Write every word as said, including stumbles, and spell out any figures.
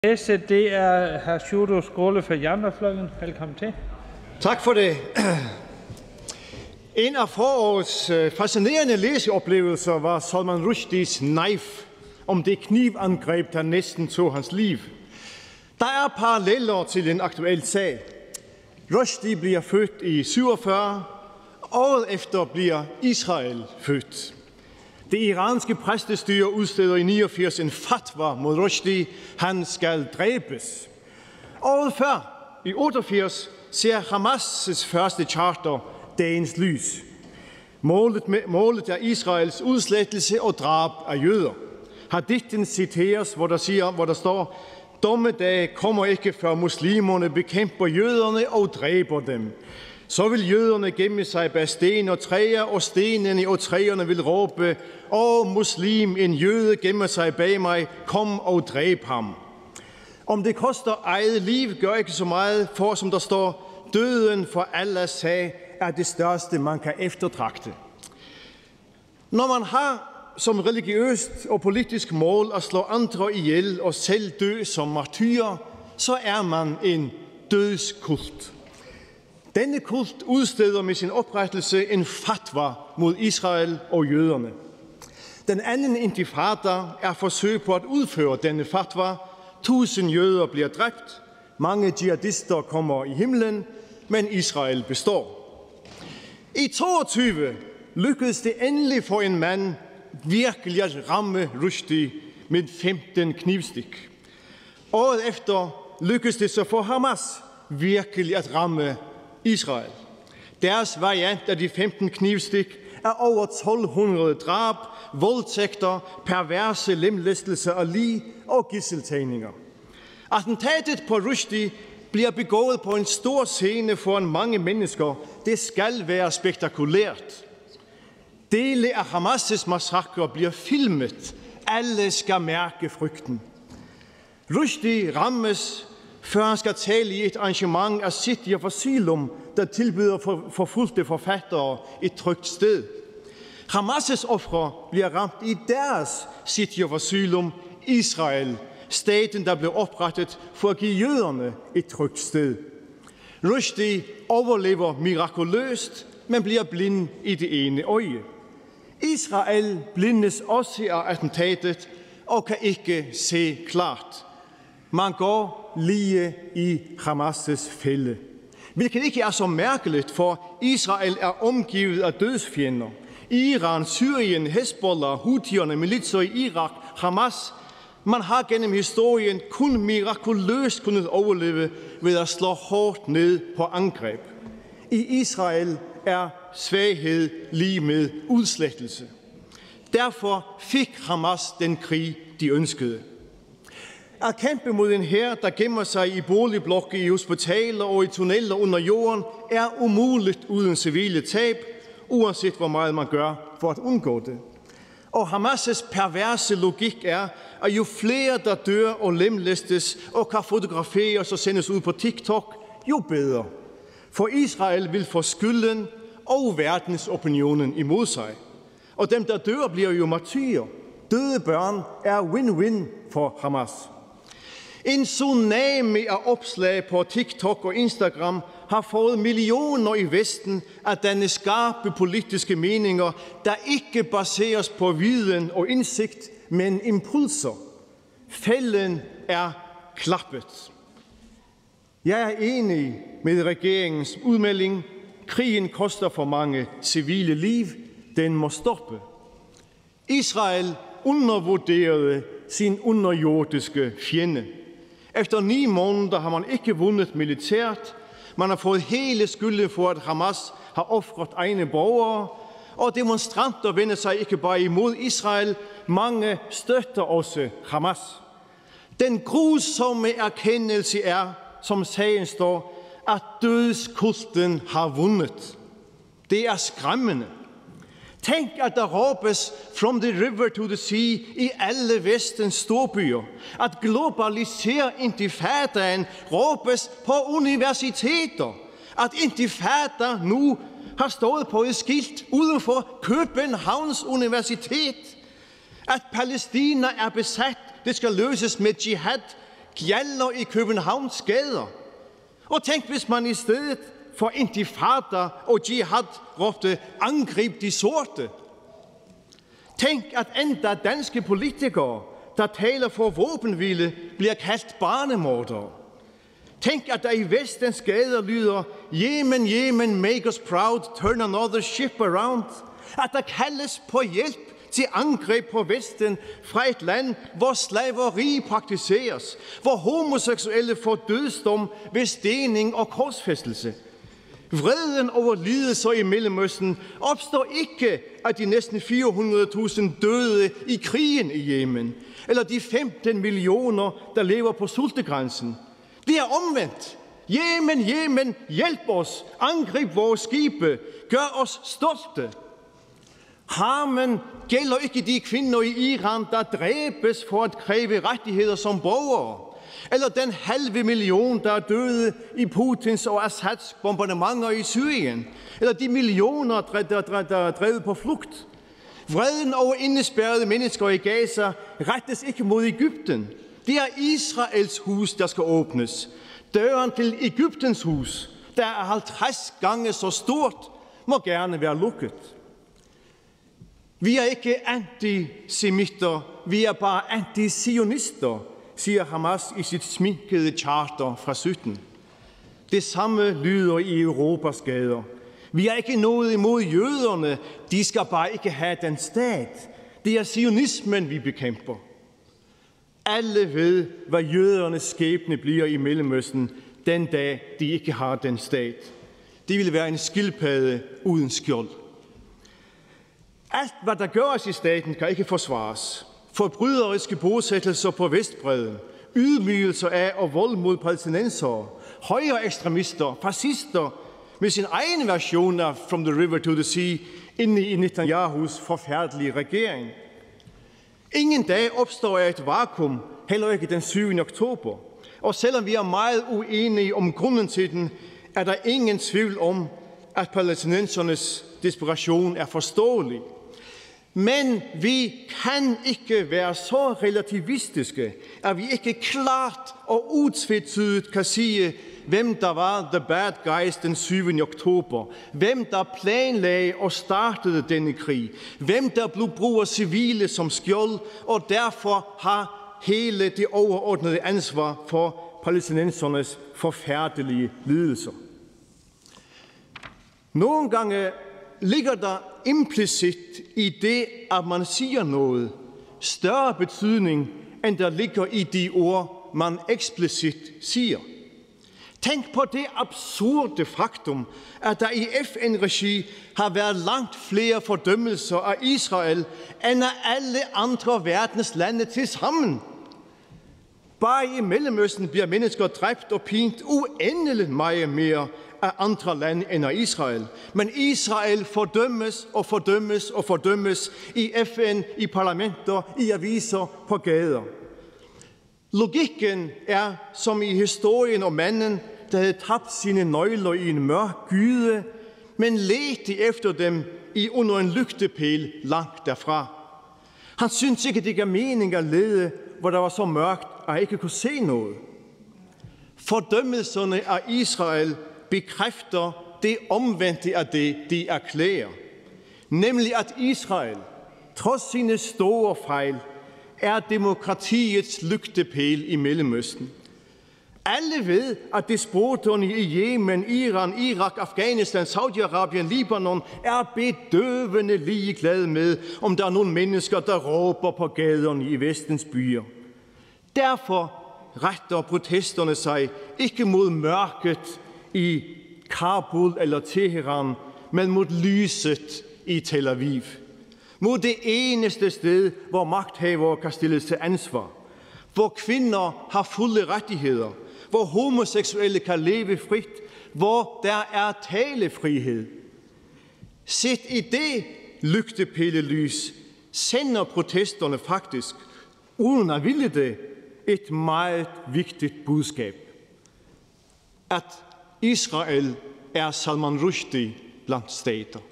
Næste, det er hr. Sjúrður Skaale fra Javnaðarflokkurin. Velkommen til. Tak for det. En af forårets fascinerende læseoplevelser var Salman Rushdies Knife, om det knivangreb, der næsten tog hans liv. Der er paralleller til en aktuel sag. Rushdie bliver født i syvogfyrre, året efter bliver Israel født. Det iranske præstestyre udsteder i niogfirs en fatwa mod Rushdie. Han skal dræbes. Året før, i otteogfirs, ser Hamas' første charter dagens lys. Målet, med, målet er Israels udslettelse og drab af jøder. Hadithen citeres, hvor der, siger, hvor der står, dommedag kommer ikke før muslimerne bekæmper jøderne og dræber dem. Så vil jøderne gemme sig bag sten og træer, og stenene og træerne vil råbe, åh muslim, en jøde gemmer sig bag mig, kom og dræb ham. Om det koster eget liv, gør ikke så meget, for som der står, døden for Allahs sag er det største, man kan eftertragte. Når man har som religiøst og politisk mål at slå andre ihjel og selv dø som martyrer, så er man en dødskult. Denne kult udsteder med sin oprettelse en fatwa mod Israel og jøderne. Den anden intifada er forsøg på at udføre denne fatwa. Tusind jøder bliver dræbt, mange jihadister kommer i himlen, men Israel består. I toogtyve lykkedes det endelig for en mand virkelig at ramme Rushdie med femten knivstik. Året efter lykkedes det så for Hamas virkelig at ramme Israel. Deres variant af de femten knivstik er over tolv hundrede drab, voldtægter, perverse lemlæstelser af lig og gisseltagninger. Attentatet på Rushdie bliver begået på en stor scene foran mange mennesker. Det skal være spektakulært. Dele af Hamas' massakre bliver filmet. Alle skal mærke frygten. Rushdie rammes, før han skal tale i et arrangement af City of Asylum, der tilbyder forfulgte forfattere et trygt sted. Hamas' ofre bliver ramt i deres City of Asylum, Israel, staten, der blev oprettet for at give jøderne et trygt sted. Rushdie overlever mirakuløst, men bliver blind i det ene øje. Israel blindes også af attentatet og kan ikke se klart. Man går lige i Hamas' fælde. Hvilket ikke er så mærkeligt, for Israel er omgivet af dødsfjender. Iran, Syrien, Hezbollah, Houthierne, militser i Irak, Hamas. Man har gennem historien kun mirakuløst kunnet overleve ved at slå hårdt ned på angreb. I Israel er svaghed lige med udslettelse. Derfor fik Hamas den krig, de ønskede. At kæmpe mod en hær, der gemmer sig i boligblokke, i hospitaler og i tunneller under jorden, er umuligt uden civile tab, uanset hvor meget man gør for at undgå det. Og Hamas' perverse logik er, at jo flere der dør og lemlæstes og kan fotograferes og sendes ud på TikTok, jo bedre. For Israel vil få skylden og verdensopinionen imod sig. Og dem, der dør, bliver jo martyrer. Døde børn er win-win for Hamas. En tsunami af opslag på TikTok og Instagram har fået millioner i Vesten af denne skarpe politiske meninger, der ikke baseres på viden og indsigt, men impulser. Fælden er klappet. Jeg er enig med regeringens udmelding. Krigen koster for mange civile liv. Den må stoppe. Israel undervurderede sin underjordiske fjende. Efter ni måneder har man ikke vundet militært. Man har fået hele skylden for, at Hamas har ofret egne borgere. Og demonstranter vender sig ikke bare imod Israel. Mange støtter også Hamas. Den grusomme erkendelse er, som sagen står, at dødskulten har vundet. Det er skræmmende. Tænk, at der råbes from the river to the sea i alle vestens storbyer. At globalisere intifadaen råbes på universiteter. At intifada nu har stået på et skilt uden for Københavns Universitet. At Palæstina er besat, det skal løses med jihad, gjalder i Københavns gader. Og tænk, hvis man i stedet for intifada og jihad råbte angrib de sorte. Tænk, at endda danske politikere, der taler for våbenhvile, bliver kaldt barnemordere. Tænk, at der i Vestens gader lyder Yemen, Yemen, make us proud, turn another ship around. At der kaldes på hjælp til angreb på Vesten fra et land, hvor slaveri praktiseres, hvor homoseksuelle får dødsdom ved stening og korsfæstelse. Vreden over lidelser i Mellemøsten opstår ikke af de næsten fire hundrede tusind døde i krigen i Yemen, eller de femten millioner, der lever på sultegrænsen. Det er omvendt. Yemen, Yemen, hjælp os, angrib vores skibe, gør os stolte. Harmen gælder ikke de kvinder i Iran, der dræbes for at kræve rettigheder som borgere, eller den halve million, der er døde i Putins og Assads bombardementer i Syrien, eller de millioner, der er drevet på flugt. Vreden over indespærrede mennesker i Gaza rettes ikke mod Egypten. Det er Israels hus, der skal åbnes. Døren til Egyptens hus, der er halvtreds gange så stort, må gerne være lukket. Vi er ikke antisemitter, vi er bare antisionister, siger Hamas i sit sminkede charter fra sytten. Det samme lyder i Europas gader. Vi er ikke noget imod jøderne, de skal bare ikke have den stat. Det er sionismen, vi bekæmper. Alle ved, hvad jødernes skæbne bliver i Mellemøsten, den dag de ikke har den stat. Det vil være en skildpadde uden skjold. Alt, hvad der gøres i staten, kan ikke forsvares. Forbryderiske bosættelser på Vestbredden, ydmygelser af og vold mod palæstinensere, højre ekstremister, fascister med sin egen version af From the River to the Sea inde i Netanyahus forfærdelige regering. Ingen dag opstår et vakuum, heller ikke den syvende oktober. Og selvom vi er meget uenige om grunden til den, er der ingen tvivl om, at palæstinensernes desperation er forståelig. Men vi kan ikke være så relativistiske, at vi ikke klart og utvetydigt kan sige, hvem der var the bad guys den syvende oktober, hvem der planlagde og startede denne krig, hvem der blev bruger civile som skjold, og derfor har hele det overordnede ansvar for palæstinensernes forfærdelige lidelser. Nogle gange ligger der implicit i det, at man siger noget, større betydning, end der ligger i de ord, man eksplicit siger. Tænk på det absurde faktum, at der i F N-regi har været langt flere fordømmelser af Israel, end af alle andre verdens lande til sammen. Bare i Mellemøsten bliver mennesker dræbt og pint uendeligt meget mere af andre lande end af Israel. Men Israel fordømmes og fordømmes og fordømmes i F N, i parlamenter, i aviser, på gader. Logikken er som i historien om manden, der havde tabt sine nøgler i en mørk gyde, men ledte efter dem i under en lygtepæl langt derfra. Han syntes ikke, det gav mening at lede, hvor der var så mørkt, at han ikke kunne se noget. Fordømmelserne af Israel bekræfter det omvendte af det, de erklærer. Nemlig at Israel, trods sine store fejl, er demokratiets lygtepæl i Mellemøsten. Alle ved, at despoterne i Yemen, Iran, Irak, Afghanistan, Saudi-Arabien, Libanon er bedøvende ligeglade med, om der er nogle mennesker, der råber på gaderne i Vestens byer. Derfor retter protesterne sig ikke mod mørket i Kabul eller Teheran, men mod lyset i Tel Aviv. Mod det eneste sted, hvor magthavere kan stilles til ansvar. Hvor kvinder har fulde rettigheder. Hvor homoseksuelle kan leve frit. Hvor der er talefrihed. Set i det lygtepælelys sender protesterne faktisk, uden at ville det, et meget vigtigt budskab. At Israel er Salman Rushdie blandt stater.